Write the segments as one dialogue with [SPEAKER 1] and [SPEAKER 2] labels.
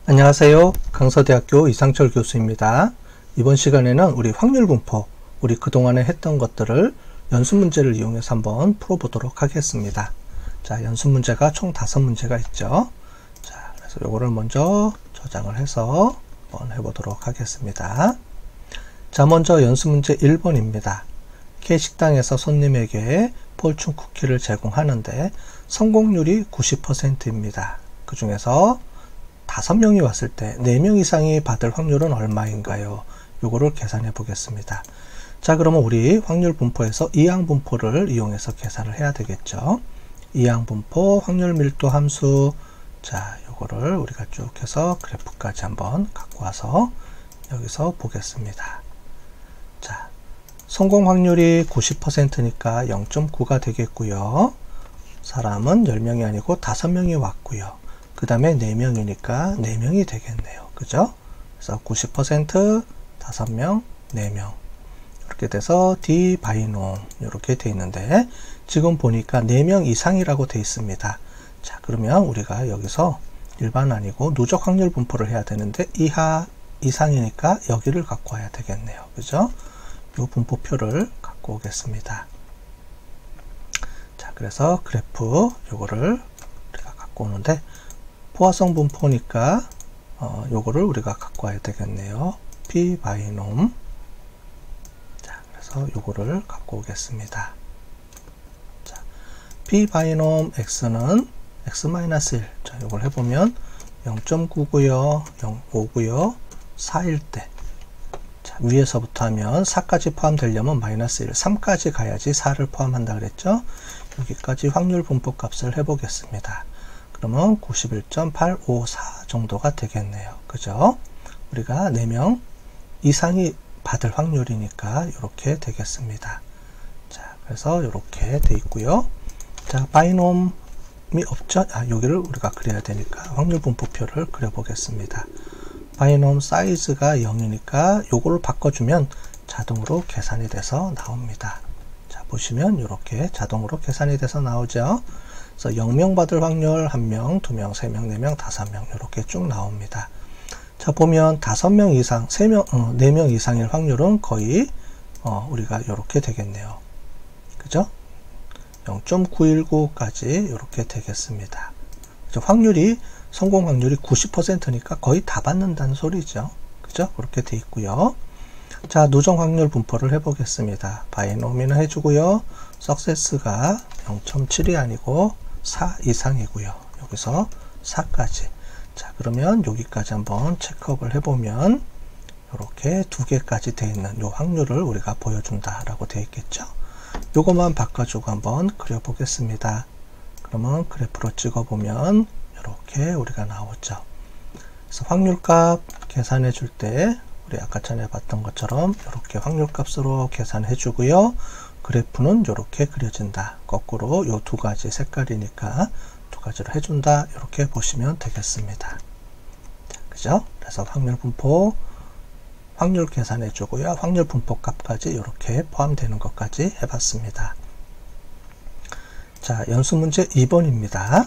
[SPEAKER 1] 안녕하세요. 강서대학교 이상철 교수입니다. 이번 시간에는 우리 확률 분포, 우리 그동안에 했던 것들을 연습 문제를 이용해서 한번 풀어보도록 하겠습니다. 자, 연습 문제가 총 5문제가 있죠. 자, 그래서 요거를 먼저 저장을 해서 한번 해보도록 하겠습니다. 자, 먼저 연습 문제 1번입니다. K식당에서 손님에게 폴춘 쿠키를 제공하는데 성공률이 90%입니다. 그 중에서 5명이 왔을 때 4명 이상이 받을 확률은 얼마인가요? 요거를 계산해 보겠습니다. 자, 그러면 우리 확률 분포에서 이항 분포를 이용해서 계산을 해야 되겠죠. 이항 분포 확률 밀도 함수. 자, 요거를 우리가 쭉 해서 그래프까지 한번 갖고 와서 여기서 보겠습니다. 자, 성공 확률이 90%니까 0.9가 되겠고요. 사람은 10명이 아니고 5명이 왔고요. 그 다음에 4명이니까 4명이 되겠네요. 그죠? 그래서 90%, 5명, 4명. 이렇게 돼서 D 바이놈 이렇게 돼 있는데 지금 보니까 4명 이상이라고 돼 있습니다. 자, 그러면 우리가 여기서 일반 아니고 누적 확률 분포를 해야 되는데 이하 이상이니까 여기를 갖고 와야 되겠네요. 그죠? 이 분포표를 갖고 오겠습니다. 자, 그래서 그래프 요거를 우리가 갖고 오는데 포화성 분포니까 요거를 우리가 갖고 와야 되겠네요. P 바이놈. 자, 그래서 요거를 갖고 오겠습니다. 자, P 바이놈 X는 X-1. 자, 요걸 해보면 0.9고요, 0.5고요, 4일 때. 자, 위에서부터 하면 4까지 포함되려면 -1, 3까지 가야지 4를 포함한다 그랬죠? 여기까지 확률 분포 값을 해보겠습니다. 그러면 91.854 정도가 되겠네요. 그죠? 우리가 4명 이상이 받을 확률이니까 이렇게 되겠습니다. 자, 그래서 이렇게 돼 있고요. 자, 바이놈이 없죠? 여기를 우리가 그려야 되니까 확률 분포표를 그려보겠습니다. 바이놈 사이즈가 0이니까 요거를 바꿔주면 자동으로 계산이 돼서 나옵니다. 자, 보시면 이렇게 자동으로 계산이 돼서 나오죠. 그래서 0명 받을 확률 1명, 2명, 3명, 4명, 5명 이렇게 쭉 나옵니다. 자, 보면 5명 이상, 4명 이상일 확률은 거의 우리가 이렇게 되겠네요. 그죠? 0.919까지 이렇게 되겠습니다. 그죠? 확률이 성공 확률이 90%니까 거의 다 받는다는 소리죠. 그죠? 그렇게 돼 있고요. 자, 누적 확률 분포를 해보겠습니다. 바이노미는 해주고요. 석세스가 0.7이 아니고 4 이상이고요. 여기서 4까지. 자, 그러면 여기까지 한번 체크업을 해보면 이렇게 2개까지 되어 있는 요 확률을 우리가 보여준다 라고 되어 있겠죠. 요것만 바꿔주고 한번 그려보겠습니다. 그러면 그래프로 찍어보면 이렇게 우리가 나오죠. 그래서 확률값 계산해 줄 때 우리 아까 전에 봤던 것처럼 이렇게 확률값으로 계산해 주고요. 그래프는 이렇게 그려진다. 거꾸로 요 2가지 색깔이니까 2가지로 해준다. 이렇게 보시면 되겠습니다. 자, 그죠? 그래서 확률 분포, 확률 계산해 주고요. 확률 분포 값까지 이렇게 포함되는 것까지 해봤습니다. 자, 연습 문제 2번입니다.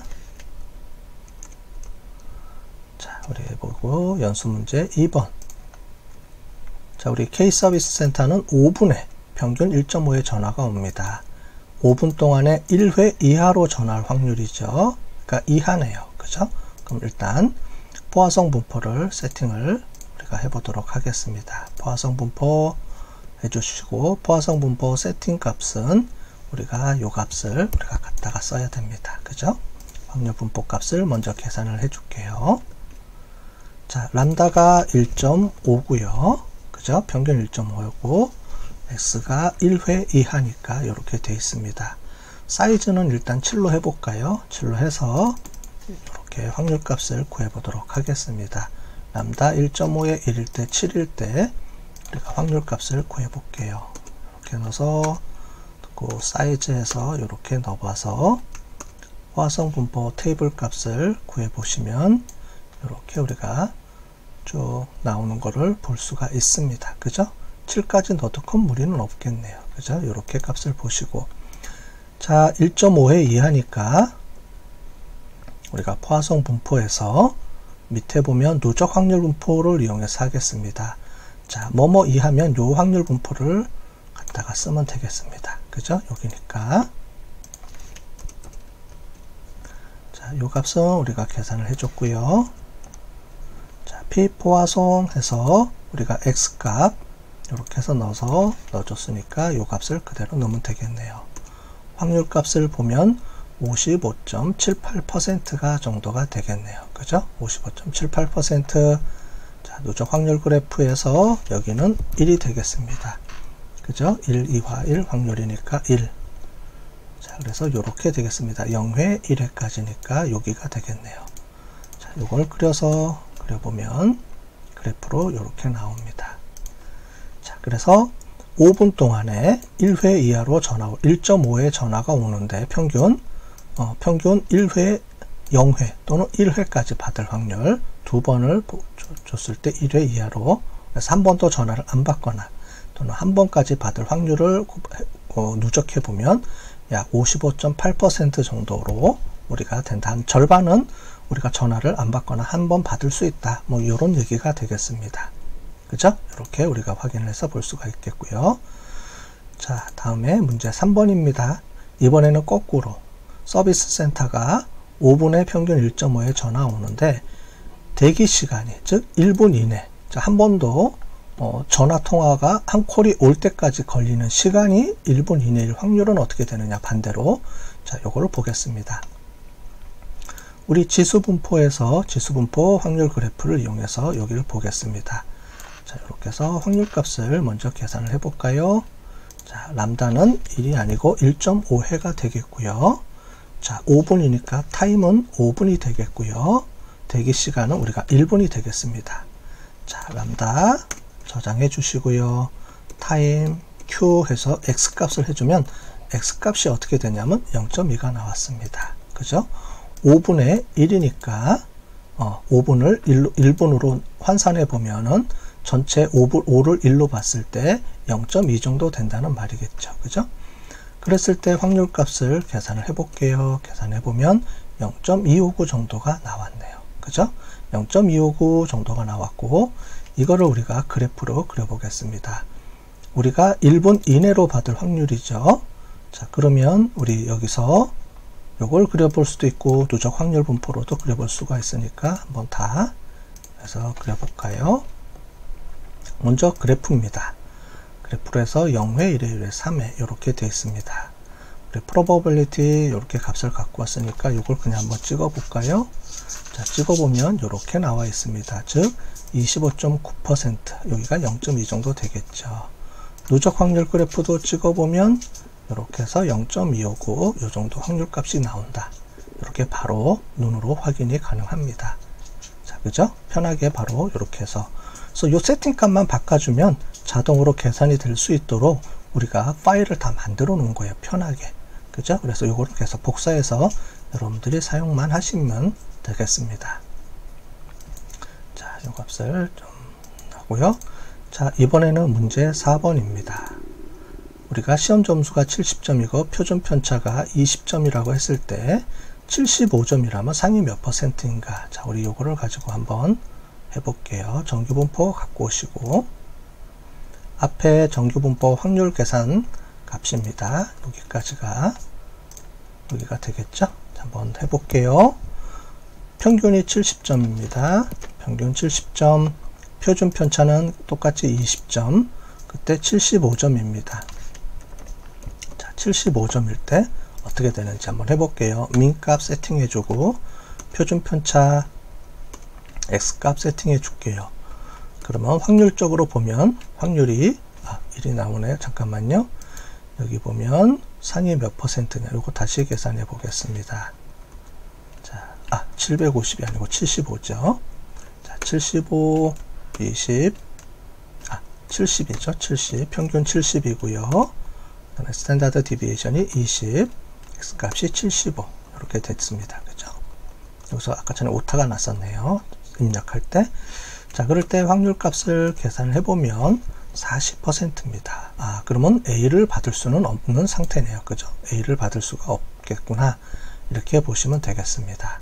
[SPEAKER 1] 자, 우리 해보고 연습 문제 2번. 자, 우리 K서비스 센터는 5분에 평균 1.5회 전화가 옵니다. 5분 동안에 1회 이하로 전화할 확률이죠. 그러니까 이하네요. 그죠? 그럼 일단 포화성 분포를 세팅을 우리가 해보도록 하겠습니다. 포화성 분포 해주시고 포화성 분포 세팅 값은 우리가 요 값을 우리가 갖다가 써야 됩니다. 그죠? 확률 분포 값을 먼저 계산을 해줄게요. 자, 람다가 1.5고요. 그죠? 평균 1.5고 X가 1회 이하니까 이렇게 되어 있습니다. 사이즈는 일단 7로 해볼까요? 7로 해서 이렇게 확률값을 구해보도록 하겠습니다. 람다 1.5에 1일 때 7일 때 우리가 확률값을 구해볼게요. 이렇게 넣어서 그 사이즈에서 이렇게 넣어봐서 포화성 분포 테이블 값을 구해보시면 이렇게 우리가 쭉 나오는 거를 볼 수가 있습니다. 그죠? 7까지 넣어도 큰 무리는 없겠네요. 그죠? 이렇게 값을 보시고, 자, 1.5회 이하니까 우리가 포화성 분포에서 밑에 보면 누적 확률 분포를 이용해서 하겠습니다. 자, 뭐뭐 이하면 요 확률 분포를 갖다가 쓰면 되겠습니다. 그죠? 여기니까. 자, 요 값은 우리가 계산을 해줬고요. 자, P 포화송 해서 우리가 X 값 이렇게 해서 넣어줬으니까 요 값을 그대로 넣으면 되겠네요. 확률 값을 보면 55.78%가 정도가 되겠네요. 그죠? 55.78%. 자, 누적 확률 그래프에서 여기는 1이 되겠습니다. 그죠? 1, 2화 1 확률이니까 1. 자, 그래서 이렇게 되겠습니다. 0회 1회까지니까 여기가 되겠네요. 자, 요걸 그려보면 그래프로 이렇게 나옵니다. 자, 그래서 5분 동안에 1회 이하로 1.5회 전화가 오는데 평균 1회 0회 또는 1회까지 받을 확률, 2번을 줬을 때 1회 이하로, 그래서 한 번도 전화를 안 받거나 또는 한 번까지 받을 확률을 누적해 보면 약 55.8% 정도로 우리가 된다. 한 절반은 우리가 전화를 안 받거나 한 번 받을 수 있다. 뭐 이런 얘기가 되겠습니다. 그죠? 이렇게 우리가 확인을 해서 볼 수가 있겠고요. 자, 다음에 문제 3번입니다. 이번에는 거꾸로 서비스 센터가 5분에 평균 1.5회 전화 오는데 대기 시간이 즉 1분 이내, 한 번도 전화 통화가 한 콜이 올 때까지 걸리는 시간이 1분 이내일 확률은 어떻게 되느냐. 반대로 자, 요거를 보겠습니다. 우리 지수분포에서 지수분포 확률 그래프를 이용해서 여기를 보겠습니다. 자, 이렇게 해서 확률 값을 먼저 계산을 해 볼까요? 자, 람다는 1이 아니고 1.5회가 되겠고요. 자, 5분이니까 타임은 5분이 되겠고요. 대기 시간은 우리가 1분이 되겠습니다. 자, 람다 저장해 주시고요. 타임 Q 해서 X 값을 해주면 X 값이 어떻게 되냐면 0.2가 나왔습니다. 그죠? 5분의 1이니까 5분을 1분으로 환산해 보면은 전체 5를 1로 봤을 때 0.2 정도 된다는 말이겠죠. 그죠? 그랬을 때 확률 값을 계산을 해 볼게요. 계산해 보면 0.259 정도가 나왔네요. 그죠? 0.259 정도가 나왔고, 이거를 우리가 그래프로 그려보겠습니다. 우리가 1분 이내로 받을 확률이죠. 자, 그러면 우리 여기서 요걸 그려볼 수도 있고 누적 확률 분포로도 그려볼 수가 있으니까 한번 다 해서 그려볼까요? 먼저 그래프입니다. 그래프로 해서 0회, 1회, 1회, 3회 이렇게 되어 있습니다. 우리 probability 이렇게 값을 갖고 왔으니까 이걸 그냥 한번 찍어 볼까요? 자, 찍어보면 이렇게 나와 있습니다. 즉 25.9%, 여기가 0.2 정도 되겠죠. 누적 확률 그래프도 찍어보면 이렇게 해서 0.259 이 정도 확률 값이 나온다. 이렇게 바로 눈으로 확인이 가능합니다. 자, 그죠? 편하게 바로 이렇게 해서 이 세팅 값만 바꿔주면 자동으로 계산이 될 수 있도록 우리가 파일을 다 만들어 놓은 거예요. 편하게. 그죠? 그래서 이거를 계속 복사해서 여러분들이 사용만 하시면 되겠습니다. 자, 이 값을 좀 하고요. 자, 이번에는 문제 4번입니다. 우리가 시험 점수가 70점이고 표준 편차가 20점이라고 했을 때 75점이라면 상위 몇 %인가? 자, 우리 요거를 가지고 한번 해볼게요. 정규분포 갖고 오시고, 앞에 정규분포 확률 계산 값입니다. 여기가 되겠죠? 자, 한번 해볼게요. 평균이 70점입니다. 평균 70점, 표준 편차는 똑같이 20점, 그때 75점입니다. 자, 75점일 때 어떻게 되는지 한번 해볼게요. 민값 세팅해주고 표준 편차 X값 세팅해 줄게요. 그러면 확률적으로 보면 확률이 1이 나오네요. 잠깐만요. 여기 보면 상위 몇 %냐, 이거 다시 계산해 보겠습니다. 자, 750이 아니고 75죠. 자, 75, 20, 70이죠. 70, 평균 70이고요. 스탠다드 디비에이션이 20, X값이 75, 이렇게 됐습니다. 그죠? 여기서 아까 전에 오타가 났었네요. 입력할 때. 자, 그럴 때 확률 값을 계산을 해보면 40%입니다. 그러면 A를 받을 수는 없는 상태네요. 그죠? A를 받을 수가 없겠구나. 이렇게 보시면 되겠습니다.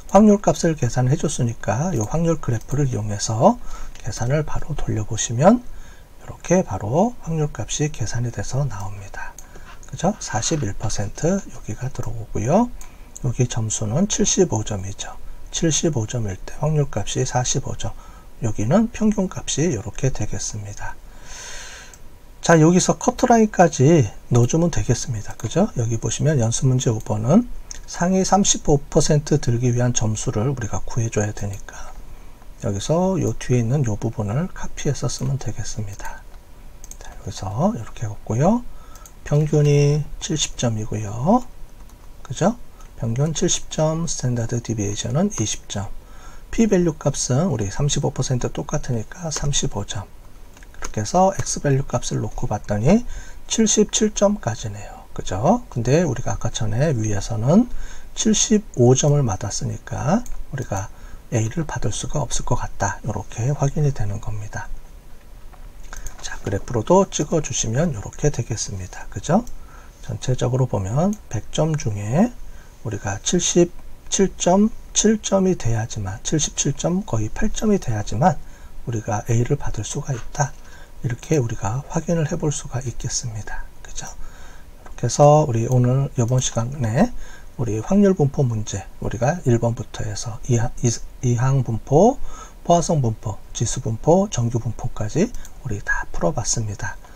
[SPEAKER 1] 확률 값을 계산해 줬으니까 이 확률 그래프를 이용해서 계산을 바로 돌려보시면 이렇게 바로 확률 값이 계산이 돼서 나옵니다. 그죠? 41% 여기가 들어오고요. 여기 점수는 75점이죠. 75점일 때 확률 값이 45점. 여기는 평균 값이 이렇게 되겠습니다. 자, 여기서 커트라인까지 넣어주면 되겠습니다. 그죠? 여기 보시면 연습문제 5번은 상위 35% 들기 위한 점수를 우리가 구해줘야 되니까 여기서 요 뒤에 있는 요 부분을 카피해서 쓰면 되겠습니다. 자, 여기서 이렇게 했고요. 평균이 70점이고요. 그죠? 평균 70점, 스탠다드 디비에이션은 20점. p-밸류 값은 우리 35% 똑같으니까 35점. 그렇게 해서 x-밸류 값을 놓고 봤더니 77점까지네요. 그죠? 근데 우리가 아까 전에 위에서는 75점을 맞았으니까 우리가 A를 받을 수가 없을 것 같다. 이렇게 확인이 되는 겁니다. 자, 그래프로도 찍어 주시면 이렇게 되겠습니다. 그죠? 전체적으로 보면 100점 중에 우리가 77.7점이 돼야지만 77점 거의 8점이 돼야지만 우리가 A를 받을 수가 있다. 이렇게 우리가 확인을 해볼 수가 있겠습니다. 그죠? 이렇게 해서 우리 오늘 이번 시간에 우리 확률 분포 문제 우리가 1번부터 해서 이항 분포, 포화성 분포, 지수 분포, 정규 분포까지 우리 다 풀어봤습니다.